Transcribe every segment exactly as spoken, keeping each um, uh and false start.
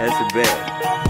That's a bet.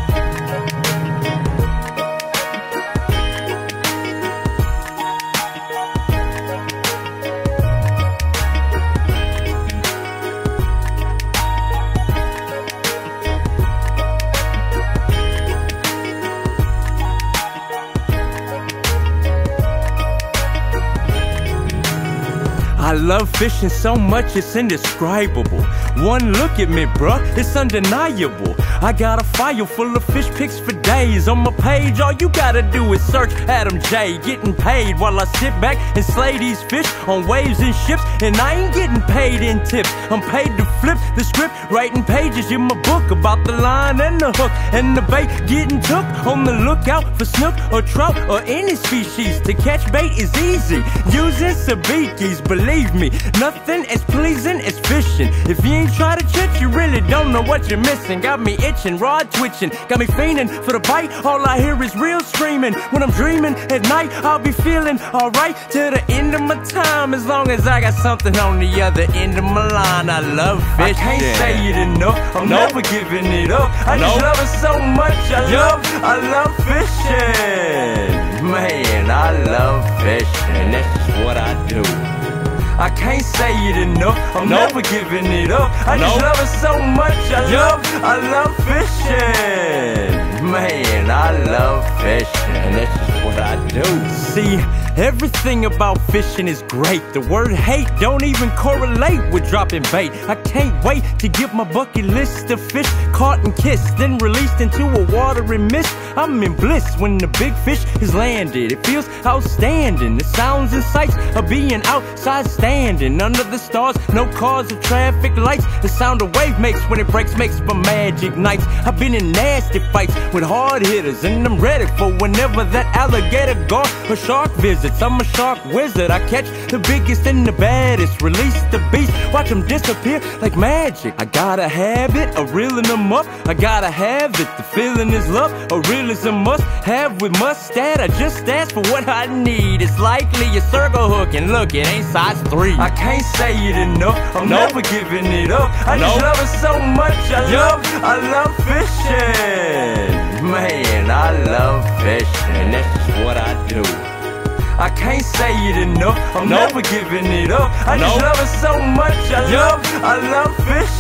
I love fishing so much it's indescribable. One look at me, bruh, it's undeniable. I got a file full of fish pics for days. On my page, all you gotta do is search Adam J. Getting paid while I sit back and slay these fish on waves and ships. And I ain't getting paid in tips. I'm paid to flip the script, writing pages in my book about the line and the hook and the bait getting took. On the lookout for snook or trout or any species. To catch bait is easy, using sabikis. Believe me, nothing as pleasing as fishing. If you ain't try to chit, you really don't know what you're missing. Got me itching, rod twitching, got me fiending for the bite. All I hear is real screaming. When I'm dreaming at night, I'll be feeling alright till the end of my time. As long as I got something on the other end of my line. I love fishing. I can't say it enough, I'm nope. never giving it up. I nope. just love it so much. I yep. love, I love fishing. Man, I love fishing. That's just what I do. I can't say it enough, I'm nope. never giving it up. I nope. just love it so much. I yep. love, I love fishing. Man, I love fishing. That's just what I do. See, everything about fishing is great. The word hate don't even correlate with dropping bait. I can't wait to get my bucket list of fish caught and kissed, then released into a watery mist. I'm in bliss when the big fish is landed. It feels outstanding. The sounds and sights of being outside standing under the stars, no cars or traffic lights. The sound a wave makes when it breaks makes for magic nights. I've been in nasty fights with hard hitters, and I'm ready for whenever that alligator guard or shark visits. I'm a shark wizard. I catch the biggest and the baddest, release the beast, watch them disappear like magic. I got a habit of reeling them up. I gotta have it. The feeling is love, a real is a must have with mustard. I just ask for what I need. It's likely a circle hook, and look, it ain't size three. I can't say it enough, I'm nope. never giving it up. I nope. just love it so much. I yep. love, I love fishing. Man, I love fishing. That's just what I do. I can't say it enough, I'm nope. never giving it up. I nope. just love it so much. I yep. love, I love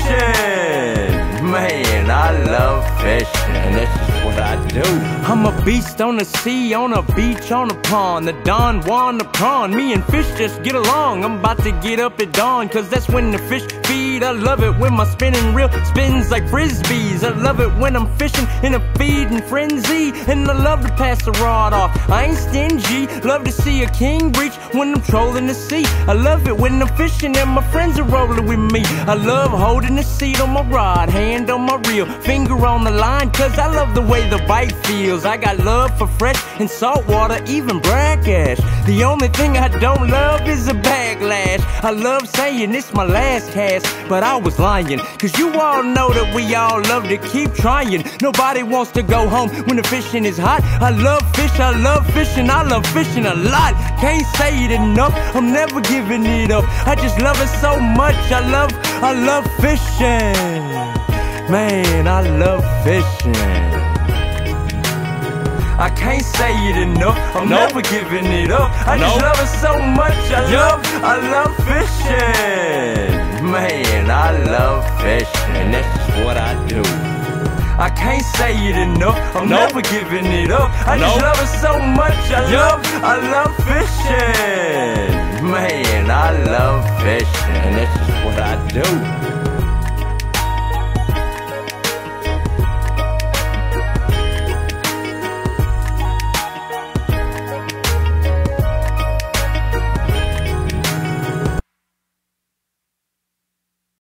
fishing. Man, I love fishing. That's just what I do. I'm a beast on the sea, on a beach, on a pond. The Don Juan, the prawn. Me and fish just get along. I'm about to get up at dawn, cause that's when the fish feed. I love it when my spinning reel spins like frisbees. I love it when I'm fishing in a feeding frenzy. And I love to pass the rod off, I ain't stingy. Love to see a king reach when I'm trolling the sea. I love it when I'm fishing and my friends are rolling with me. I love holding the seat on my rod, hand on my reel, finger on the line, cause I love the way the bite feels. I got love for fresh and salt water, even brackish. The only thing I don't love is a backlash. I love saying it's my last cast, but I was lying, cause you all know that we all love to keep trying. Nobody wants to go home when the fishing is hot. I love fish, I love fishing, I love fishing a lot. Can't say it enough, I'm never giving it up. I just love it so much. I love, I love fishing. Man, I love fishing. I can't say it enough, I'm nope. never giving it up. I nope. just love it so much. I yep. love, I love fishing. Man, I love fishing. That's just what I do. I can't say it enough, I'm nope. never giving it up. I nope. just love it so much. I yep. love, I love fishing. Man, I love fishing. That's just what I do.